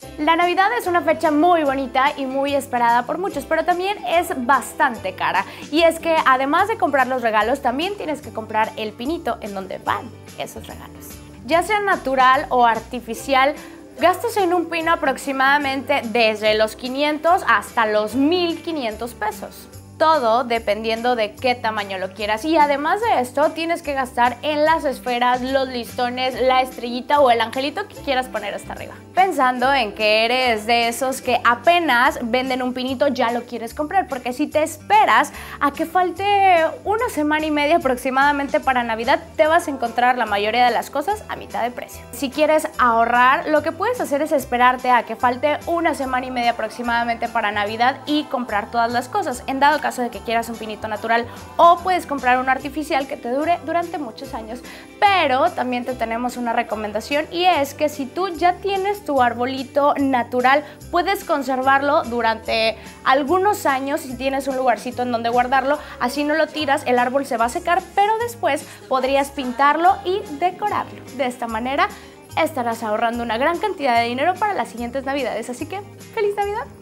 La Navidad es una fecha muy bonita y muy esperada por muchos, pero también es bastante cara. Y es que además de comprar los regalos, también tienes que comprar el pinito en donde van esos regalos. Ya sea natural o artificial, gastas en un pino aproximadamente desde los 500 hasta los 1,500 pesos. Todo dependiendo de qué tamaño lo quieras, y además de esto tienes que gastar en las esferas, los listones, la estrellita o el angelito que quieras poner hasta arriba. Pensando en que eres de esos que apenas venden un pinito ya lo quieres comprar, porque si te esperas a que falte una semana y media aproximadamente para Navidad, te vas a encontrar la mayoría de las cosas a mitad de precio. Si quieres ahorrar, lo que puedes hacer es esperarte a que falte una semana y media aproximadamente para Navidad y comprar todas las cosas, en dado caso de que quieras un pinito natural, o puedes comprar un artificial que te dure durante muchos años. Pero también te tenemos una recomendación, y es que si tú ya tienes tu arbolito natural, puedes conservarlo durante algunos años si tienes un lugarcito en donde guardarlo. Así no lo tiras, el árbol se va a secar, pero después podrías pintarlo y decorarlo. De esta manera estarás ahorrando una gran cantidad de dinero para las siguientes Navidades. Así que ¡feliz Navidad!